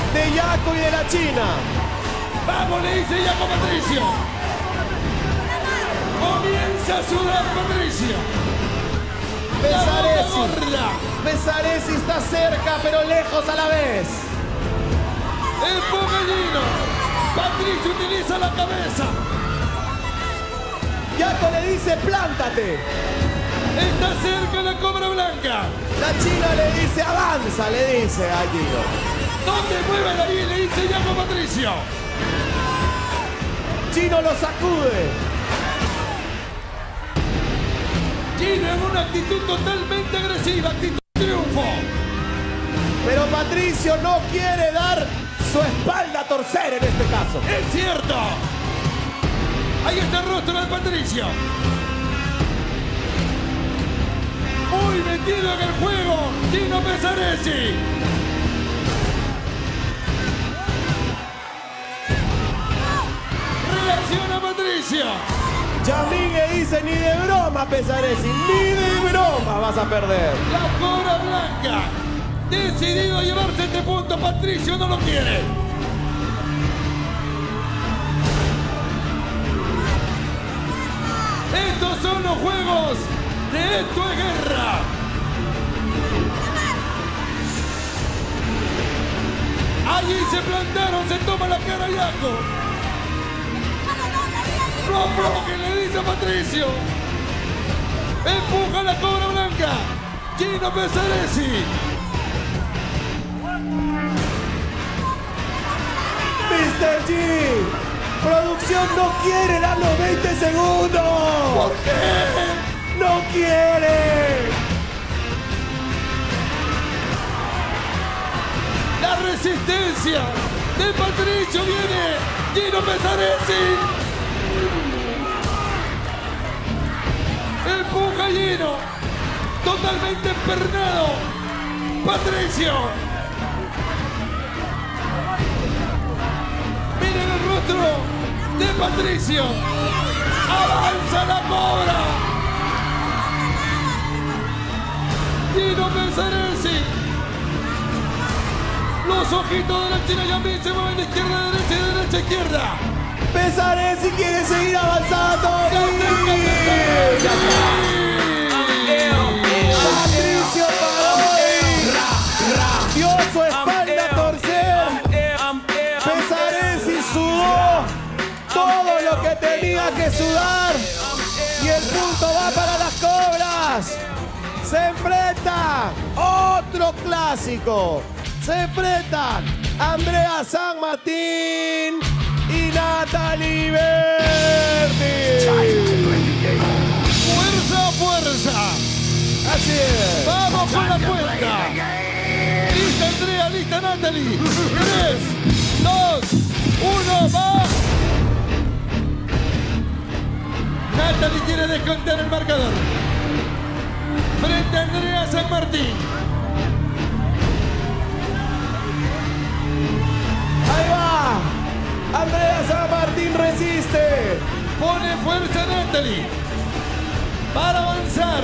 de Yaco y de la China. ¡Vamos!, le dice Yaco a Patricio. Comienza a sudar Patricio. Besaresi está cerca, pero lejos a la vez. Empuja Gino. Patricio utiliza la cabeza. Yaco le dice, plántate. Está cerca la Cobra Blanca. La China le dice, avanza, le dice a Gino. ¿Dónde mueve ahí?, le dice Yaco a Patricio. Gino lo sacude. Gino en una actitud totalmente agresiva, actitud de triunfo. Pero Patricio no quiere dar su espalda a torcer en este caso. ¡Es cierto! Ahí está el rostro de Patricio. Muy metido en el juego, Gino Besaresi. Reacciona Patricio. Yamín le dice, ni de broma, Besaresi, ni de broma vas a perder. La Cobra Blanca, decidido a llevarse este punto, Patricio no lo quiere. Estos son los juegos de Esto es Guerra. Allí se plantaron, se toma la cara Yaco. No afloje, le dice a Patricio. Empuja la Cobra Blanca. Gino Besaresi. Mr. G, producción no quiere dar los 20 segundos. ¿Por qué? No quiere. La resistencia de Patricio viene. Gino Besaresi. Empuja Gino. Totalmente empernado. Patricio. Miren el rostro de Patricio. Avanza la Cobra. Gino Besaresi. Los ojitos de la China Yamín se mueven de izquierda a derecha y de derecha a izquierda. Besaresi quiere seguir avanzando. Patricio paró. Dio su espalda a torcer. Besaresi sudó todo lo que tenía que sudar. Y el punto va para las Cobras. Se enfrenta otro clásico. Se enfrentan Andrea San Martín y Natalie Berti. Fuerza, fuerza. Así es. Vamos con la cuenta. Lista Andrea, lista Natalie. 3, 2, 1, va. Natalie quiere descontar el marcador. Frente a Andrea San Martín. Ahí va. Andrea San Martín resiste. Pone fuerza Natalie para avanzar.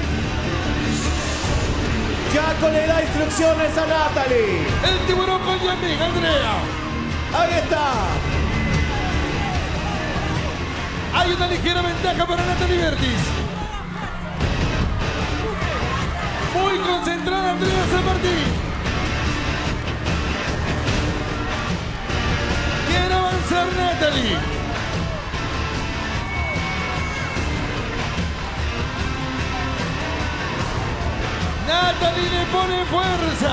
Yaco le da instrucciones a Natalie. El tiburón con Yamín, Andrea. Ahí está. Hay una ligera ventaja para Natalie Bertis. Muy concentrada Andrea San Martín. Quiere avanzar Natalie. Natalie le pone fuerza.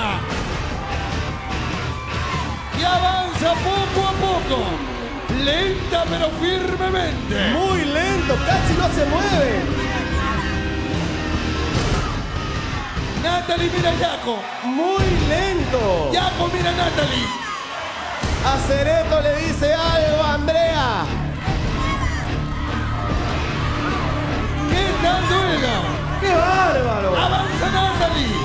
Y avanza poco a poco. Lenta pero firmemente. Muy lento, casi no se mueve. Natalie mira a Yaco. Muy lento. Yaco mira a Natalie. A Cereto le dice algo a Andrea. ¿Qué tal duelo? ¡Qué bárbaro! Avanza Natalie.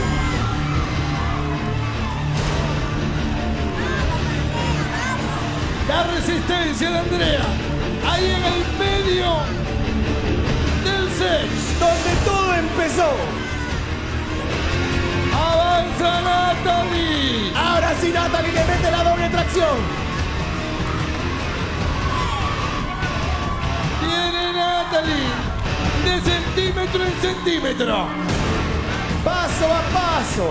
La resistencia de Andrea. Ahí en el medio del set. Donde todo empezó. Avanza Natalie. Ahora sí Natalie le mete la doble tracción. Viene Natalie. De centímetro en centímetro. Paso a paso.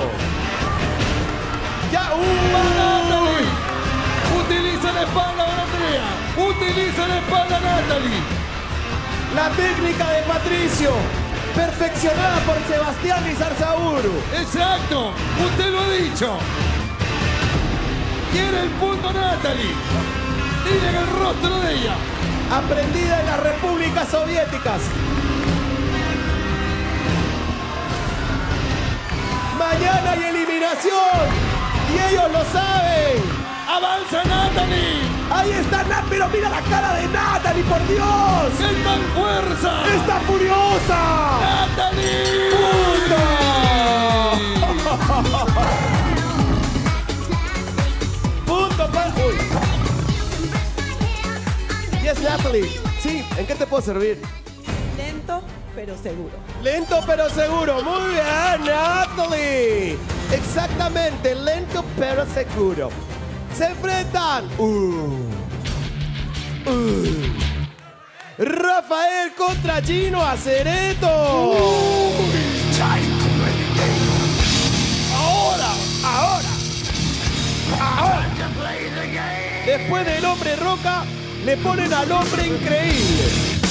Ya, Natalie. Utiliza la espalda de Andrea. Utiliza la espalda Natalie. La técnica de Patricio, perfeccionada por Sebastián Izarzaburu. Exacto, usted lo ha dicho. Quiere el punto Natalie. Miren el rostro de ella. Aprendida en las repúblicas soviéticas. Mañana hay eliminación y ellos lo saben. ¡Avanza Natalie! Ahí está Natalie, pero mira la cara de Natalie, por Dios. ¡Está en fuerza! ¡Está furiosa! ¡Natalie! ¡Punto! ¡Punto! Yes, Natalie. Sí, ¿en qué te puedo servir? Lento, pero seguro. Lento pero seguro. Muy bien, Natalie. Exactamente, lento pero seguro. Se enfrentan. Rafael contra Gino Acereto. Ahora. Después del hombre roca, le ponen al hombre increíble.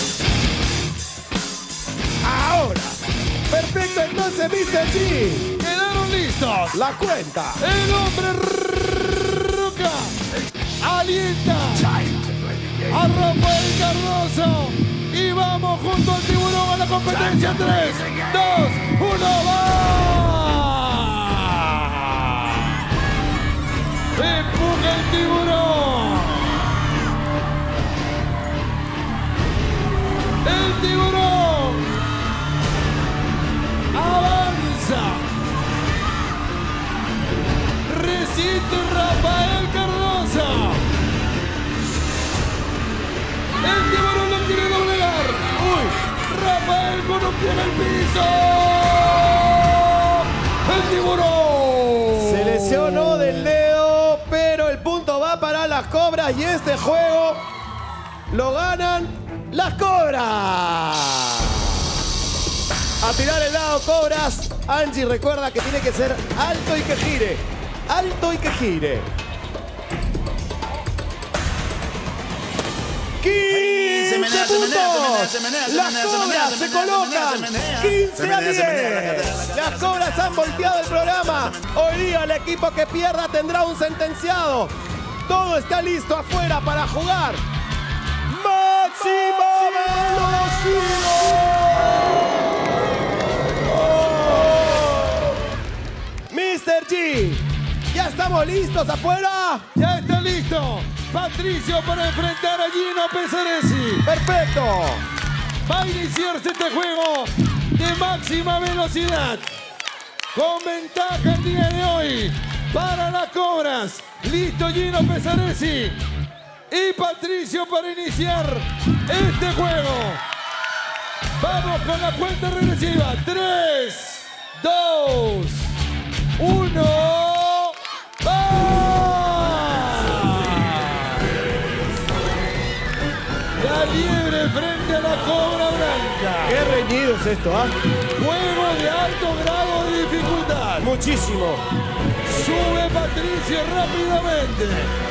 Ahora. Perfecto, entonces, Mr. G. ¡Quedaron listos! La cuenta. El hombre roca alienta a Rafael Cardoso y vamos junto al tiburón a la competencia. 3, 2, 1, ¡va! Empuja el tiburón. El tiburón avanza. Resiste Rafael Cardoso. El tiburón lo quiere doblegar. Rafael con un pie en el piso. El tiburón Se lesionó del dedo, pero el punto va para las Cobras y este juego lo ganan las Cobras. A tirar el lado, Cobras. Angie recuerda que tiene que ser alto y que gire. Alto y que gire. 15 puntos. Las Cobras se colocan 15 a 10. Las Cobras han volteado el programa. Hoy día el equipo que pierda tendrá un sentenciado. Todo está listo afuera para jugar. ¡Máxima velocidad! Mr. G, ¿ya estamos listos afuera? ya está listo. Patricio para enfrentar a Gino Pesaresi. ¡Perfecto! Va a iniciarse este juego de máxima velocidad. Con ventaja el día de hoy para las Cobras. Listo Gino Pesaresi y Patricio para iniciar este juego. Vamos con la cuenta regresiva. 3, 2, 1. ¡Va! La liebre frente a la Cobra Blanca. ¡Qué reñido es esto, ah! Juego de alto grado de dificultad. Muchísimo. Sube Patricio rápidamente.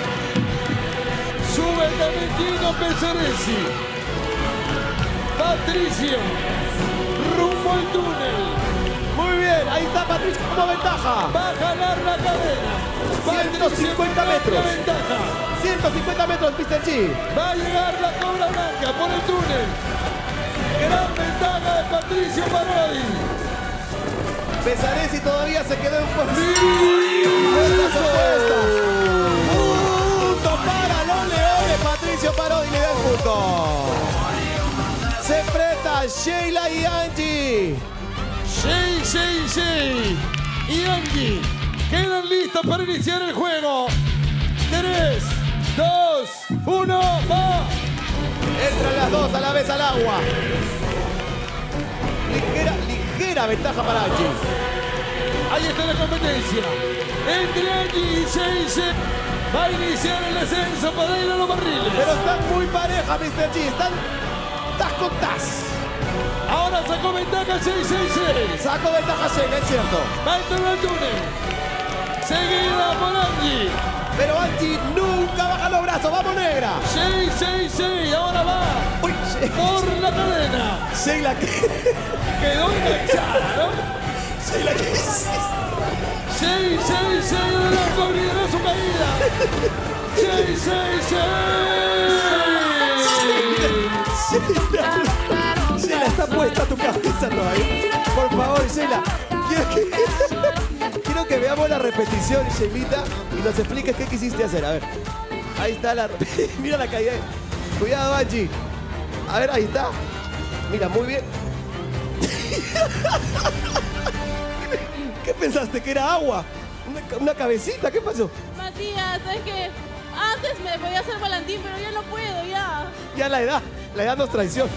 Sube también Gino Pesaresi. Patricio, rumbo al túnel. Muy bien, ahí está Patricio como ventaja. Va a jalar la cadena. 150 metros. Ventaja. 150 metros, Mr. G. Va a llegar la Cobra Blanca por el túnel. Gran ventaja de Patricio Parodi. Pesaresi todavía se quedó en fuerzas opuestas. Punto para los Leones. Patricio Parodi le da el punto. Se enfrenta Sheila y Angie. Shey y Angie quedan listos para iniciar el juego. 3, 2, 1, va. Entran las dos a la vez al agua. Ligera ventaja para Angie. Ahí está la competencia. Entre Angie y Seise. Va a iniciar el descenso para ir a los barriles. Pero están muy parejas, Mr. G. Están tas con tas. Ahora sacó ventaja 666. Saco ventaja Sheila, es cierto. Va a entrar al túnel. Seguida por Angie. Pero Angie nunca baja los brazos. ¡Vamos, negra! 666. Ahora va Uy, por la cadena. Sheila, ¿qué? Quedó enganchada, ¿no? Sheila, ¿qué hiciste? 666 de la lideró su caída. 666. Sheila, está puesta tu cabeza todavía. Por favor, Sheila. Quiero que veamos la repetición, Sheilita, y nos expliques qué quisiste hacer. A ver. Ahí está la... Mira la caída. Cuidado, Angie. A ver, ahí está. Mira, muy bien. ¿Qué pensaste? ¿Que era agua? ¿Una cabecita? ¿Qué pasó? Matías, es que antes me podía hacer volantín, pero ya no puedo, ya. Ya la edad nos traiciona.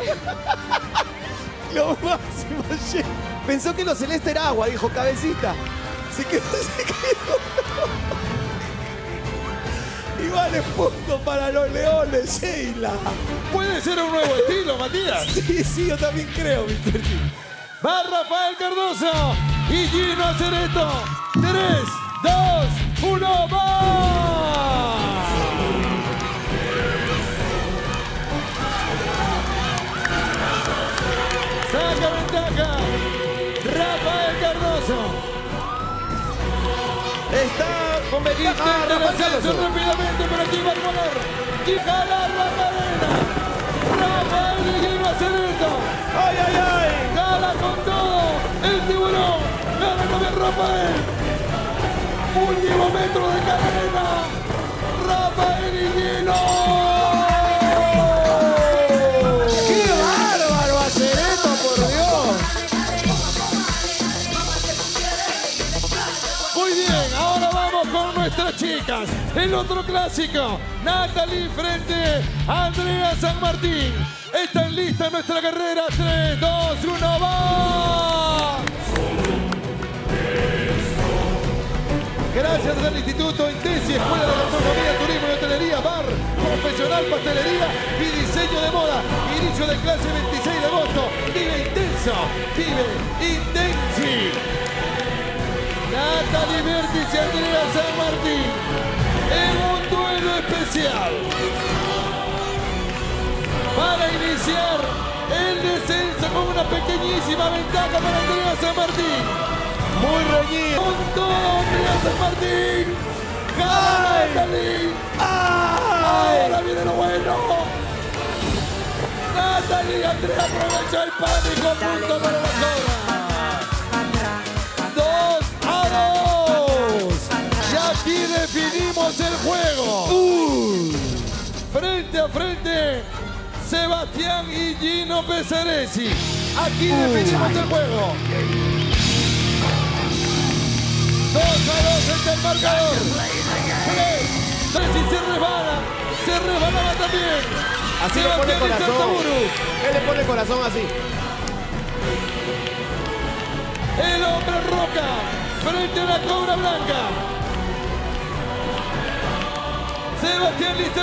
Lo máximo, che. Pensó que lo celeste era agua, dijo cabecita. Se quedó. Igual es punto para los leones, Sheila. Puede ser un nuevo estilo, Matías. Sí, yo también creo, Mr. G. Va Rafael Cardoso y Gino Acereto. 3, 2, 1, ¡va! Saca ventaja Rafael Cardoso. Está con ventaja Intenta el Rafael ascenso Cardoso. rápidamente, pero aquí va a poner y jalar la cadena. Rafael y Gino Acereto. ¡Ay, ay, ay! Gana con todo el tiburón. Gana con el Rafael. Último metro de cadena. Rafael y Gino. ¡Qué bárbaro, Acereto, por Dios! Muy bien, ahora vamos con nuestras chicas. El otro clásico. Natalie frente a Andrea San Martín. Está en lista nuestra carrera. 3, 2, 1, ¡va! Gracias al Instituto Intesi, Escuela de Gastronomía, Turismo y Hotelería, Bar, Profesional, Pastelería y Diseño de Moda. Inicio de clase 26 de agosto. Vive intenso, vive intensi. Natalie Bertis y Andrea San Martín en un duelo especial para iniciar el descenso con una pequeñísima ventaja para Andrea San Martín. Muy reñido. Con todo Andrea San Martín. ¡Gana Natalie! ¡Ay! Ahora viene lo bueno. Natalie y Andrea aprovecha el pánico. Punto para la cobra. 2-2. Y aquí definimos el juego. Frente a frente, Sebastián y Gino Pesaresi. Aquí definimos el juego. 2-2 entre el marcador. 3 y se resbalaba también. Así le pone corazón. Él le pone corazón así. El hombre Roca frente a la Cobra Blanca. Sebastián Lizardo.